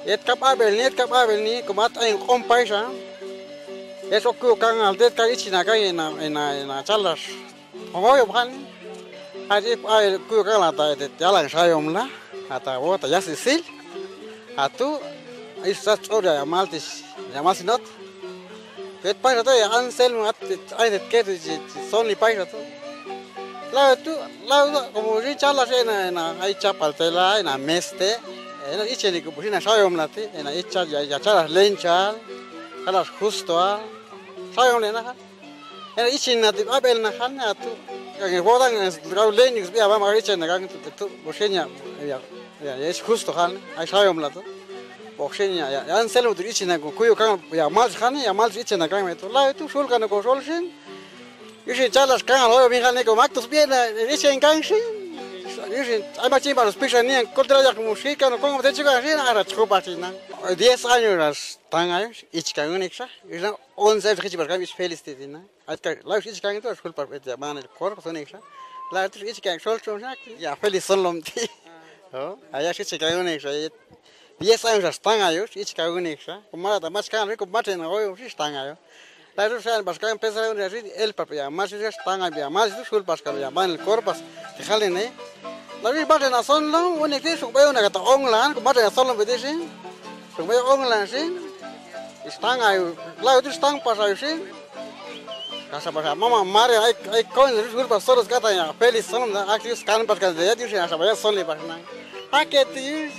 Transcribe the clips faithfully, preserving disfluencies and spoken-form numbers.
et kap abel ni et kap abel ni kumat en compaisa eso que kan al det kan ichina kan en en en charlas oyo bhan aji ay ku kan la ta det yalan sayom la ata bota ya sisil atu isa choria maltis llamas not et paisa to ya ansel mat ay det que son li paisa to la tu la como ri charlas en en ay chapaltela en meste en icheni que pusina sayom lati en icha ya charlas lenchal kalas justo a sayom le na en ichin nati abel na han atu que bodan grau lenix bia vamos a ichen na tu bosenya ya ya es justo han ay sayom lato bosenya ya ansel tu ichina ku kuyo kan ya mal han ya mal ichena kan meto la tu sul kan ko solshin ichi charlas kan lo mi han ko mactus bien ichen kan shin ichi ay machi para los pichanían contra la música no como te chico así ara chupatina diez años están ahí ich kan unixa y no once años que para mis felicitina hasta la ich kan to school para te man el corpo son ixa la ich kan sol son ya feliz son lomti oh allá ich kan unixa diez años están ahí ich kan unixa como nada más kan como mate no hoy están ahí la eso se vas a empezar a unir el papel más ya están ahí más school para que ya man el corpo te jalen eh la vi bate na son lo une que su veo una que online como bate na son lo me dice su veo online sí están ahí la otros están para sí casa para mamá mare hay hay con el grupo de todos gata ya feliz son aquí están para que de ellos ya saber son le para nada a que ti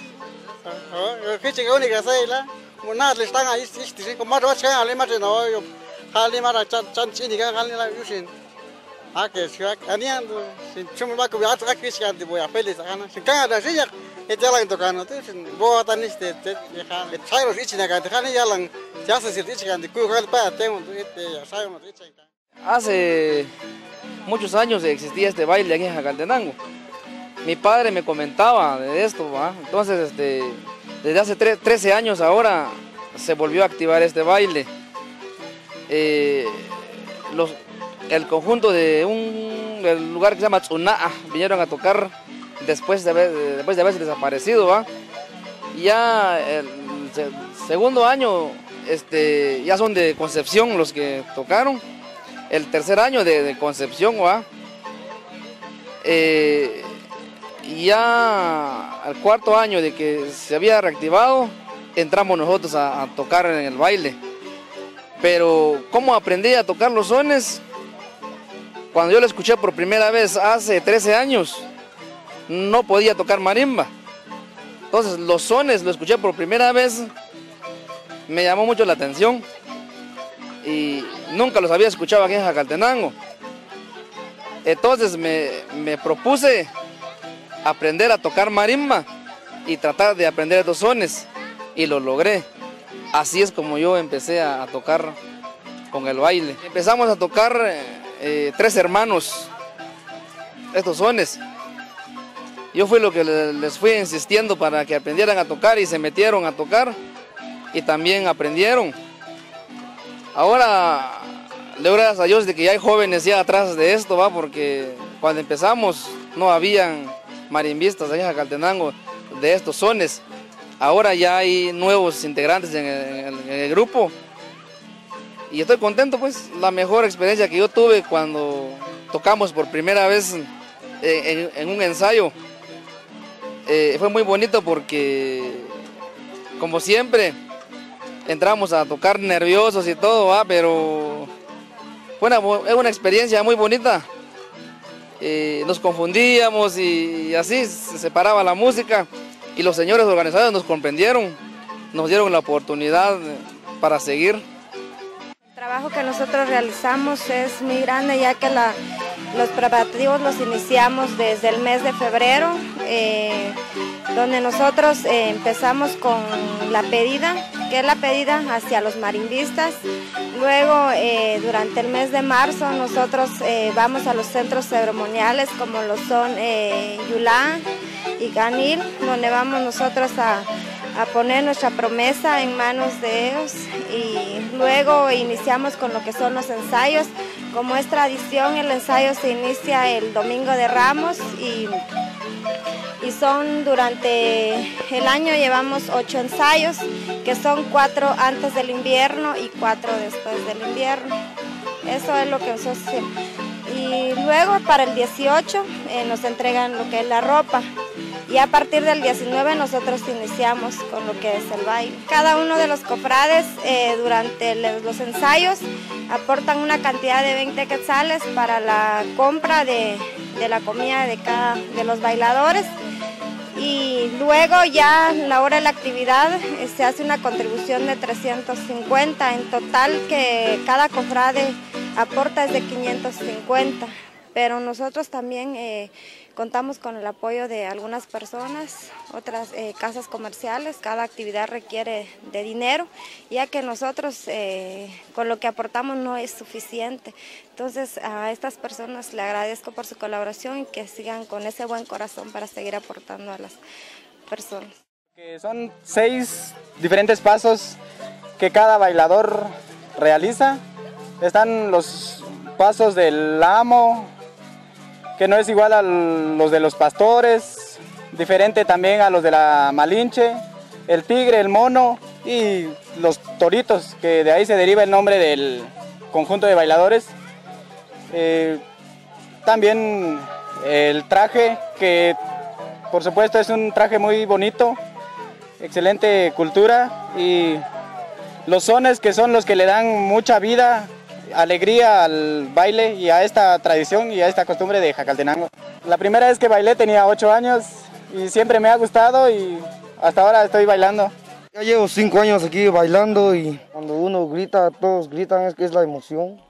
oh que chica única sai la una le están ahí sí como más vas a le más no yo jale más chan chan chini que jale la yusin a que si aniando sin chum va que ya aquí se ande voy a feliz ana sin cada sí ya et ya la tocando tú voy a tan este ya le traigo sí china que te ya la ya se siente que ande cu gal pa tengo este ya sabemos Hace muchos años existía este baile aquí en Jacaltenango. Mi padre me comentaba de esto, ¿va? Entonces este, desde hace trece años ahora se volvió a activar este baile. Eh, los, el conjunto de un del lugar que se llama Tsunaa vinieron a tocar después de, haber, después de haberse desaparecido, ¿va? Ya el segundo año este, ya son de Concepción los que tocaron. El tercer año de, de Concepción, ¿va? Eh, ya al cuarto año de que se había reactivado, entramos nosotros a, a tocar en el baile. Pero ¿cómo aprendí a tocar los sones? Cuando yo lo escuché por primera vez hace trece años, no podía tocar marimba. Entonces los sones lo escuché por primera vez, me llamó mucho la atención. Y nunca los había escuchado aquí en Jacaltenango. Entonces me, me propuse aprender a tocar marimba y tratar de aprender estos sones y lo logré. Así es como yo empecé a, a tocar con el baile. Empezamos a tocar eh, tres hermanos estos sones. Yo fui lo que les fui insistiendo para que aprendieran a tocar y se metieron a tocar y también aprendieron. Ahora, le doy gracias a Dios de que ya hay jóvenes ya atrás de esto, ¿va? Porque cuando empezamos no habían marimbistas allá en Jacaltenango de estos sones. Ahora ya hay nuevos integrantes en el, en, el, en el grupo. Y estoy contento, pues, la mejor experiencia que yo tuve cuando tocamos por primera vez en, en, en un ensayo. Eh, fue muy bonito porque, como siempre, entramos a tocar nerviosos y todo, ¿va? Pero fue una, es una experiencia muy bonita. Eh, nos confundíamos y, y así se separaba la música y los señores organizadores nos comprendieron, nos dieron la oportunidad para seguir. El trabajo que nosotros realizamos es muy grande ya que la, los preparativos los iniciamos desde el mes de febrero, eh, donde nosotros eh, empezamos con la pedida, que es la pedida hacia los marimbistas. Luego, eh, durante el mes de marzo, nosotros eh, vamos a los centros ceremoniales como lo son eh, Yulá y Ganil, donde vamos nosotros a, a poner nuestra promesa en manos de ellos. Y luego iniciamos con lo que son los ensayos. Como es tradición, el ensayo se inicia el Domingo de Ramos y, y y son durante el año llevamos ocho ensayos, que son cuatro antes del invierno y cuatro después del invierno. Eso es lo que nosotros hacemos. Y luego para el dieciocho eh, nos entregan lo que es la ropa. Y a partir del diecinueve nosotros iniciamos con lo que es el baile. Cada uno de los cofrades eh, durante los ensayos aportan una cantidad de veinte quetzales para la compra de, de la comida de, cada, de los bailadores. Y luego ya en la hora de la actividad eh, se hace una contribución de trescientos cincuenta. En total que cada cofrade aporta es de quinientos cincuenta. Pero nosotros también eh, contamos con el apoyo de algunas personas, otras eh, casas comerciales. Cada actividad requiere de dinero, ya que nosotros eh, con lo que aportamos no es suficiente. Entonces a estas personas le agradezco por su colaboración y que sigan con ese buen corazón para seguir aportando a las personas. Que son seis diferentes pasos que cada bailador realiza. Están los pasos del amo, que no es igual a los de los pastores, diferente también a los de la Malinche, el tigre, el mono y los toritos, que de ahí se deriva el nombre del conjunto de bailadores. Eh, también el traje, que por supuesto es un traje muy bonito, excelente cultura, y los sones, que son los que le dan mucha vida, alegría al baile y a esta tradición y a esta costumbre de Jacaltenango. La primera vez que bailé tenía ocho años y siempre me ha gustado y hasta ahora estoy bailando. Ya llevo cinco años aquí bailando y cuando uno grita, todos gritan, es que es la emoción.